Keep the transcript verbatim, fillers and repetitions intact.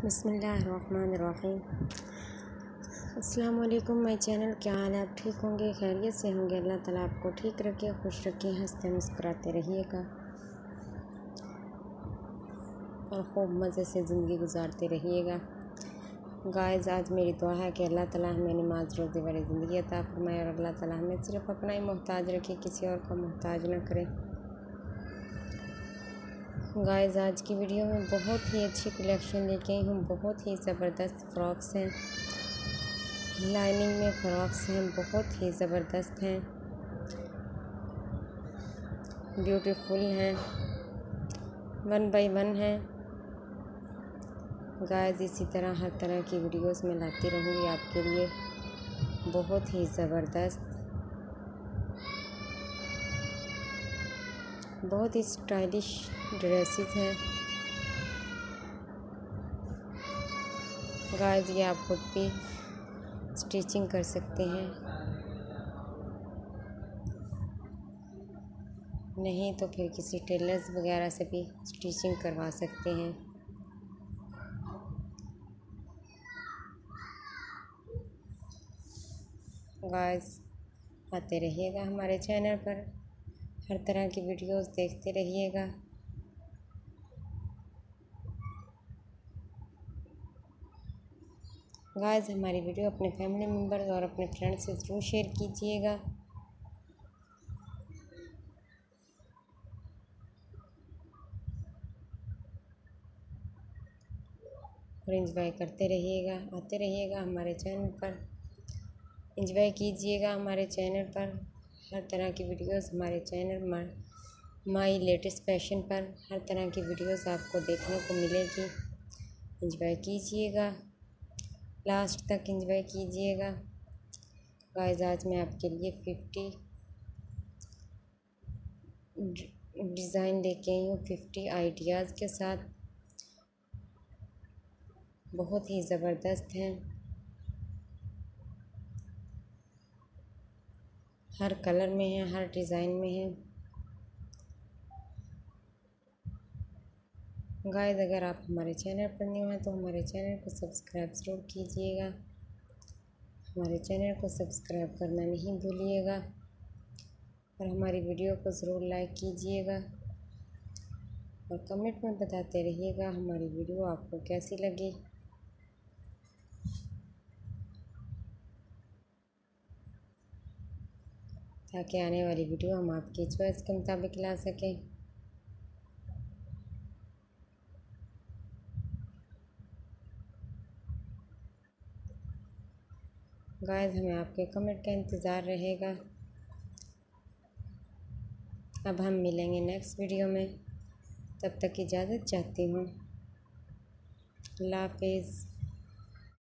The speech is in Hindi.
बिस्मिल्लाहिर्रहमानिर्रहीम। अस्सलाम वालेकुम माय चैनल। क्या हाल है? आप ठीक होंगे, खैरियत से होंगे। अल्लाह ताला आपको ठीक रखे, खुश रखे, हंसते मुस्कुराते रहिएगा और खूब मज़े से ज़िंदगी गुजारते रहिएगा। गाइस, आज मेरी दुआ है कि अल्लाह ताला हमें नमाज रोज़े वाली ज़िंदगी अता फरमाए और अल्लाह ताला हमें सिर्फ़ अपना ही मोहताज रखे, किसी और का मोहताज ना करे। गाइस, आज की वीडियो में बहुत ही अच्छी कलेक्शन लेके आई हूँ। बहुत ही ज़बरदस्त फ्रॉक्स हैं, लाइनिंग में फ्रॉक्स हैं, बहुत ही ज़बरदस्त हैं, ब्यूटीफुल हैं, वन बाय वन हैं। गाइस, इसी तरह हर तरह की वीडियोस में लाती रहूँगी आपके लिए। बहुत ही ज़बरदस्त, बहुत ही स्टाइलिश ड्रेसेस हैं। गाइस, ये आप खुद भी स्टिचिंग कर सकते हैं, नहीं तो फिर किसी टेलर्स वगैरह से भी स्टिचिंग करवा सकते हैं। गाइस, आते रहिएगा हमारे चैनल पर, हर तरह की वीडियोस देखते रहिएगा। गाइस, हमारी वीडियो अपने फैमिली मेम्बर्स और अपने फ्रेंड्स से ज़रूर शेयर कीजिएगा और एंजॉय करते रहिएगा। आते रहिएगा हमारे चैनल पर, एंजॉय कीजिएगा हमारे चैनल पर। हर तरह की वीडियोस हमारे चैनल माई लेटेस्ट फैशन पर हर तरह की वीडियोस आपको देखने को मिलेगी। एंजॉय कीजिएगा, लास्ट तक एंजॉय कीजिएगा। गाइस, आज मैं आपके लिए फिफ्टी डिज़ाइन लेके आई हूँ, फिफ्टी आइडियाज़ के साथ। बहुत ही ज़बरदस्त हैं, हर कलर में है, हर डिज़ाइन में है। गाइस, अगर आप हमारे चैनल पर न्यू हैं तो हमारे चैनल को सब्सक्राइब ज़रूर कीजिएगा। हमारे चैनल को सब्सक्राइब करना नहीं भूलिएगा और हमारी वीडियो को ज़रूर लाइक कीजिएगा और कमेंट में बताते रहिएगा हमारी वीडियो आपको कैसी लगी। ताकि आने वाली वीडियो हम आपकी चॉइस के मुताबिक ला सकें। गाइस, हमें आपके कमेंट का इंतज़ार रहेगा। अब हम मिलेंगे नेक्स्ट वीडियो में, तब तक इजाज़त चाहती हूँ। अल्लाह हाफिज़।